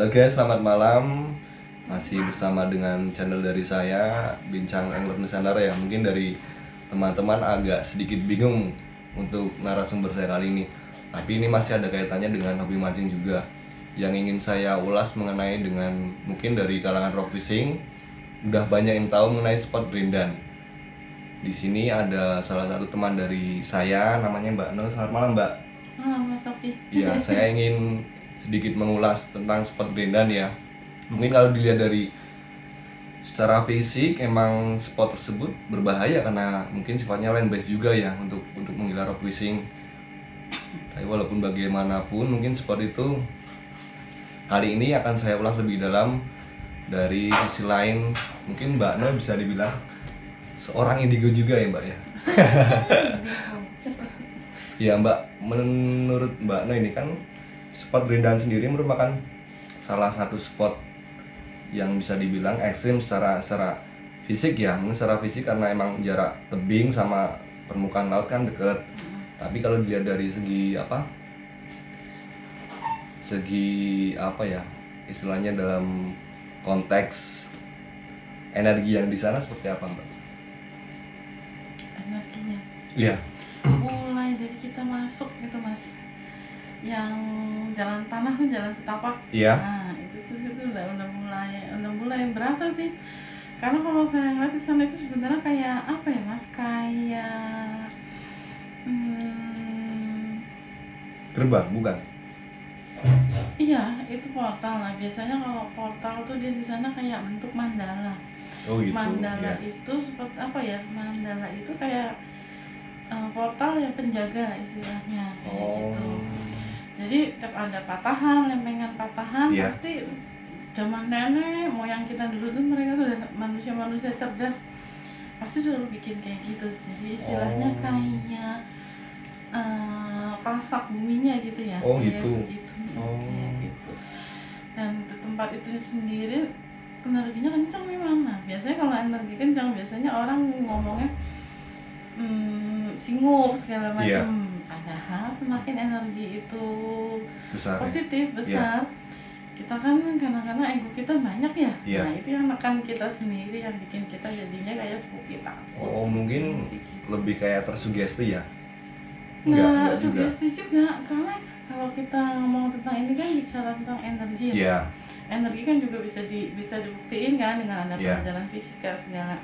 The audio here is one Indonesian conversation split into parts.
Halo guys, selamat malam. Masih bersama dengan channel dari saya, Bincang Angler Nusantara ya. Mungkin dari teman-teman agak sedikit bingung untuk narasumber saya kali ini. Tapi ini masih ada kaitannya dengan hobi mancing juga. Yang ingin saya ulas mengenai dengan mungkin dari kalangan rock fishing, udah banyak yang tahu mengenai spot Brindan. Di sini ada salah satu teman dari saya, namanya Mbak No. Selamat malam, Mbak. Mas Sofi. Iya, saya ingin sedikit mengulas tentang spot Brindan ya. Mungkin kalau dilihat dari secara fisik emang spot tersebut berbahaya karena mungkin sifatnya land base juga ya untuk menggelar rock fishing. Tapi walaupun bagaimanapun mungkin spot itu kali ini akan saya ulas lebih dalam dari sisi lain. Mungkin Mbak No bisa dibilang seorang indigo juga ya Mbak ya. Ya Mbak, menurut Mbak No ini kan spot Brindan sendiri merupakan salah satu spot yang bisa dibilang ekstrim secara fisik ya. Mungkin secara fisik karena emang jarak tebing sama permukaan laut kan deket. Tapi kalau dilihat dari segi apa ya, istilahnya dalam konteks energi yang di sana seperti apa Mbak? Energinya Iya. mulai dari kita masuk gitu Mas, yang jalan tanah tuh jalan setapak. Iya. Nah itu udah mulai berasa sih. Karena kalau saya ngeliat di sana itu sebenarnya kayak apa ya Mas, kayak Gerbang bukan? iya itu portal. Nah biasanya kalau portal tuh dia di sana kayak bentuk mandala. Oh gitu. Mandala Ya. itu seperti apa ya? Mandala itu kayak portal yang penjaga istilahnya kayak gitu. Jadi tiap ada patahan, lempengan patahan, Iya. pasti zaman nenek moyang kita dulu tuh mereka tuh manusia cerdas, pasti dulu bikin kayak gitu. Jadi istilahnya kayak pasak buminya gitu ya. Oh kayak gitu. begitu. Oh. Kayak gitu. Dan di tempat itu sendiri energinya kencang memang. Nah biasanya kalau energi kencang biasanya orang ngomongnya singgup segala macam. Iya. Padahal semakin energi itu Besar. positif besar, kita kan kadang-kadang ego kita banyak ya. Iya. Nah itu yang menekan kita sendiri, yang bikin kita jadinya kayak spooky takut. Oh mungkin lebih kayak tersugesti ya? Nah Enggak juga. sugesti juga, karena kalau kita ngomong tentang ini kan bicara tentang energi ya. Iya. Energi kan juga bisa dibuktiin kan dengan ada Iya. pelajaran fisika segala.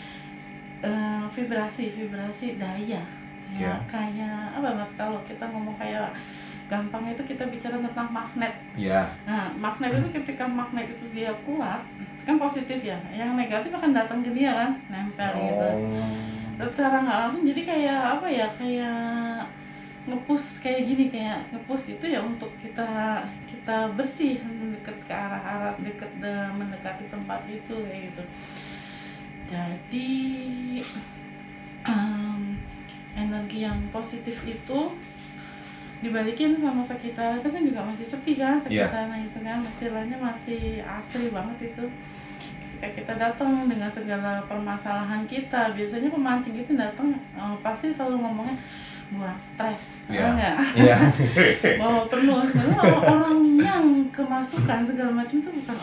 Vibrasi daya ya. Iya. Kayak apa Mas, kalau kita ngomong kayak gampang itu kita bicara tentang magnet. Iya. Nah magnet itu ketika magnet itu dia kuat kan positif ya, yang negatif akan datang ke dia kan, nempel gitu. Secara nggak langsung jadi kayak apa ya, kayak ngepush kayak gini, kayak ngepush itu ya untuk kita bersih deket ke arah deket mendekati tempat itu kayak gitu. Jadi energi yang positif itu dibalikin sama sekitar itu kan juga masih sepi kan sekitarnya. Itu kan istilahnya masih asri banget itu. Ketika kita datang dengan segala permasalahan kita, biasanya pemancing itu datang pasti selalu ngomongnya buat stres, enggak? Iya. Bahwa penuh sebenarnya orang yang kemasukan segala macam itu bukan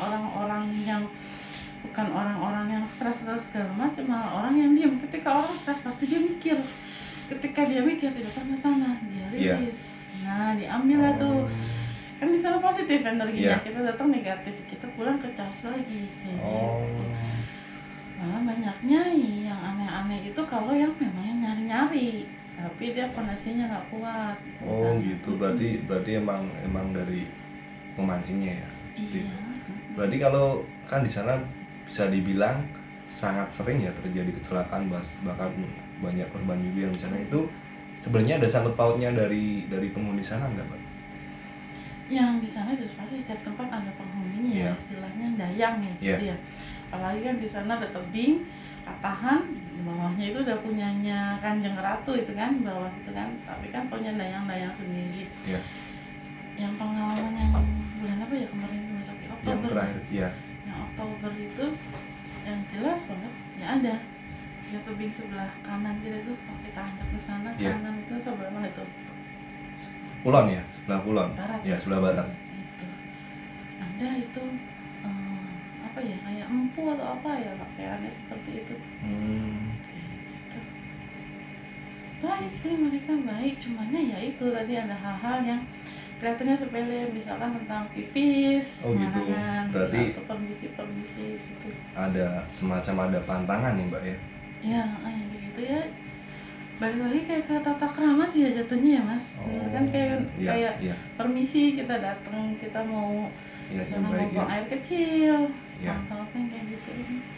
orang-orang yang stres atau segala macam, malah orang yang diam. Ketika orang stres pasti dia mikir. Ketika dia mikir tidak pernah sana, dia rilis. Nah, diambil lah tuh. Kan di sana positif energinya. Kita datang negatif, kita pulang ke charge lagi. Gitu. Malah banyaknya yang aneh-aneh itu kalau yang memang nyari-nyari, tapi dia fondasinya nggak kuat. Oh gitu. Berarti emang dari pemancingnya ya. Iya. Berarti kalau kan di sana bisa dibilang sangat sering ya terjadi kecelakaan, bahkan banyak korban juga yang di sana. Itu sebenarnya ada sangkut pautnya dari penghuni sana nggak Pak? Yang di sana itu pasti setiap tempat ada penghuninya ya, istilahnya dayang ya gitu ya. Apalagi kan di sana ada tebing, patahan, di bawahnya itu udah punyanya Kanjeng Ratu itu kan, bawah itu kan. Tapi kan punya dayang-dayang sendiri. Iya. Yang pengalaman yang bulan apa ya kemarin itu masuk Oktober. Yang terakhir, iya. Yang Oktober itu yang jelas banget ya ada. Ya tebing sebelah kanan kita tuh, kalau kita angkat ke sana kanan itu sebelah mana itu? Kulon ya, sebelah kulon. Barat. Ya, sebelah barat. Itu. Ada ada itu apa ya, kayak empu atau apa ya, pakaiannya seperti itu. Gitu. Baik sih, mereka baik, cuman ya itu tadi ada hal-hal yang kelihatannya sepele, misalkan tentang pipis, gitu. Berarti atau permisi gitu. Ada semacam pantangan nih Mbak ya? Ya, yang begitu ya. Balik lagi kayak ke tata krama sih ya jatuhnya ya Mas. Kan kayak permisi, kita datang, kita mau misalnya mau buang air kecil, atau apa yang kayak gitu.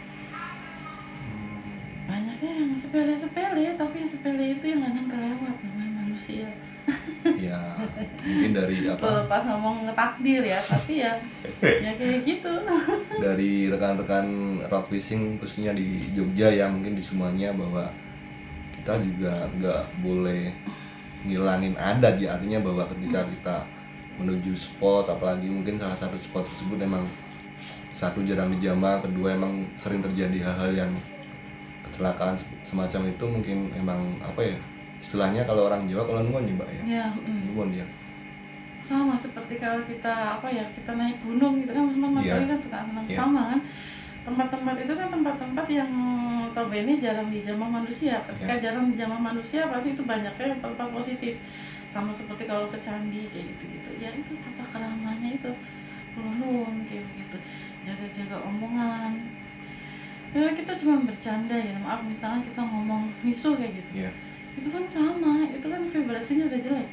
Banyaknya yang sepele-sepele, tapi yang sepele itu yang kadang kelewat namanya manusia. Ya mungkin dari apa? Pas ngomong ngetakdir ya, tapi ya kayak gitu. Dari rekan-rekan rock fishing khususnya di Jogja ya, mungkin di semuanya, bahwa kita juga nggak boleh ngilangin adat ya, artinya bahwa ketika kita menuju spot, apalagi mungkin salah satu spot tersebut emang satu jarang dijamah, kedua emang sering terjadi hal-hal yang kecelakaan semacam itu, mungkin emang apa ya istilahnya kalau orang Jawa kalau nuwun ya Mbak ya, nuwun ya. Sama seperti kalau kita kita naik gunung gitu kan, Mas kan suka sama kan. Tempat-tempat itu kan tempat-tempat yang notabene jarang dijamah manusia. Ketika jarang dijamah manusia, pasti itu banyaknya tempat positif. Sama seperti kalau ke candi kayak gitu-gitu. Ya itu tata keramanya itu, kulunun kayak begitu. Jaga-jaga omongan. Ya kita cuma bercanda ya, maaf misalnya kita ngomong misu kayak gitu. Itu kan sama, itu kan vibrasinya udah jelek.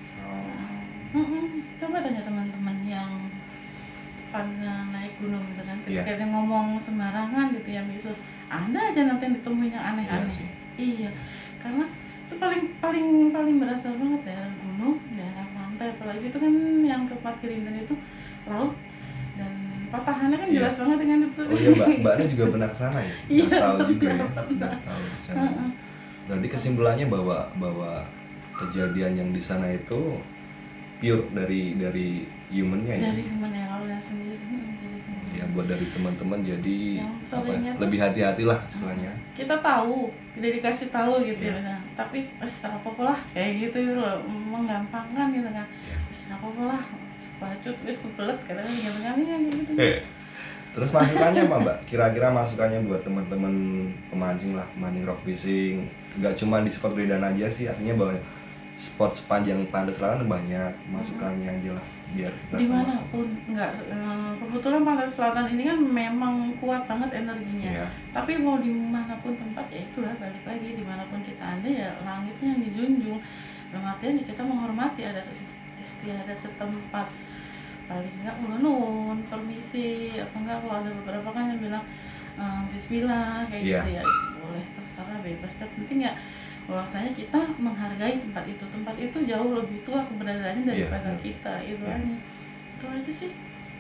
Coba tanya teman-teman yang pernah naik gunung gitu kan, ketika dia ngomong sembarangan gitu ya misu, ada aja nanti yang ditemuin yang aneh-aneh. Iya, karena itu paling berasa banget daerah gunung, daerah pantai, apalagi itu kan yang tempat Kirindan itu laut dan patahannya kan jelas banget dengan itu. Oh iya Mbaknya juga pernah kesana ya? Iya, tahu juga ya. Tahu kesana. Berarti kesimpulannya bahwa kejadian yang di sana itu pure dari humannya ya? Dari humannya kalau sendiri. Ya buat dari teman-teman jadi lebih hati-hatilah istilahnya. Kita tahu, udah dikasih tahu gitu ya. Tapi apa-apa lah kayak gitu loh, menggampangkan gitu kan. Apa-apa lah, bacut wis kebelet kadang gitu kan gitu. Terus masukannya apa Mbak? Kira-kira masukannya buat teman-teman pemancing lah, mancing rock fishing. Gak cuma di spot Kirindan aja sih, artinya bahwa spot sepanjang Pantai Selatan banyak masukannya aja lah biar kita dimanapun nggak kebetulan Pantai Selatan ini kan memang kuat banget energinya. Tapi mau dimanapun tempat ya itulah, balik lagi dimanapun kita ada ya langitnya yang dijunjung. Artinya kita menghormati ada istiadat setempat, paling nggak ulun permisi, atau enggak kalau ada beberapa kan yang bilang bismillah kayak gitu ya, boleh terserah bebas, yang penting ya bahwasanya kita menghargai tempat itu jauh lebih tua keberadaannya daripada kita, itu aja sih.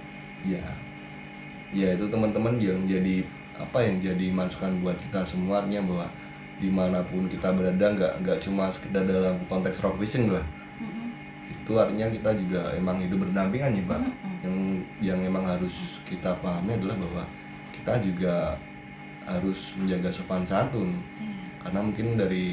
Ya itu teman-teman yang jadi masukan buat kita semua, artinya bahwa dimanapun kita berada nggak cuma sekedar dalam konteks rock fishing lah. Itu artinya kita juga emang hidup berdampingan ya Pak. Yang emang harus kita pahami adalah bahwa kita juga harus menjaga sopan santun. Karena mungkin dari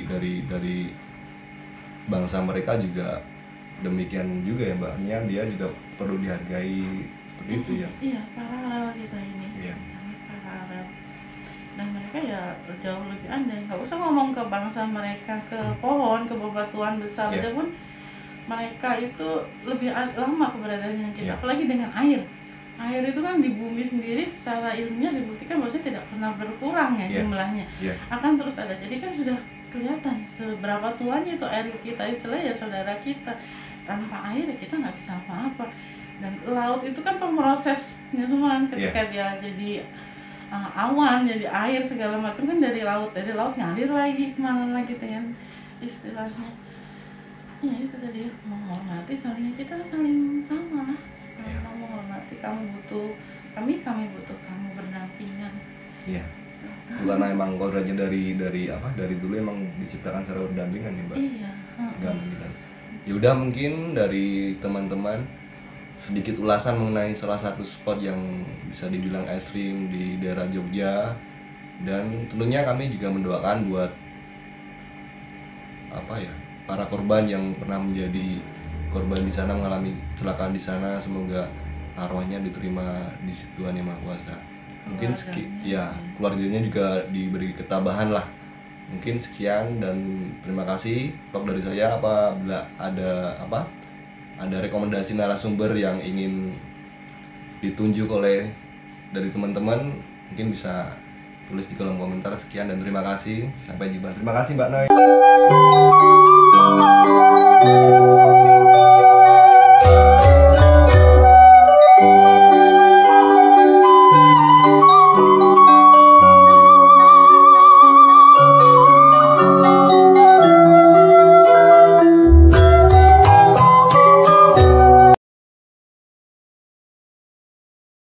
bangsa mereka juga demikian juga ya Mbaknya, dia juga perlu dihargai seperti itu ya. Iya, paralel kita ini. Paralel. Dan mereka ya jauh lebih andai. Nggak usah ngomong ke bangsa mereka, ke pohon, ke bebatuan besar aja pun mereka itu lebih lama keberadaannya kita. Apalagi dengan air. Air itu kan di bumi sendiri secara ilmiah dibuktikan bahwasanya tidak pernah berkurang ya jumlahnya, akan terus ada. Jadi kan sudah kelihatan seberapa tuanya itu air kita, istilahnya ya saudara kita. Tanpa air ya kita nggak bisa apa-apa. Dan laut itu kan pemrosesnya semua kan, ketika dia jadi awan, jadi air segala macam kan dari laut ngalir lagi kemana lagi dengan istilahnya. Ya itu tadi, menghormati salingnya, kita saling sama lah. Kamu menghormati, kamu butuh kami butuh kamu berdampingan. Iya. Karena emang kodratnya dari dulu emang diciptakan secara berdampingan ya Mbak. Iya. Ya udah, mungkin dari teman-teman sedikit ulasan mengenai salah satu spot yang bisa dibilang ekstrim di daerah Jogja, dan tentunya kami juga mendoakan buat para korban yang pernah menjadi korban di sana, mengalami kecelakaan di sana. Semoga arwahnya diterima di sisi Tuhan Yang Maha Kuasa. Mungkin keluarganya juga diberi ketabahan lah. Mungkin sekian dan terima kasih vlog dari saya. Apabila ada rekomendasi narasumber yang ingin ditunjuk oleh dari teman-teman, mungkin bisa tulis di kolom komentar. Sekian dan terima kasih. Sampai jumpa. Terima kasih Mbak Noy.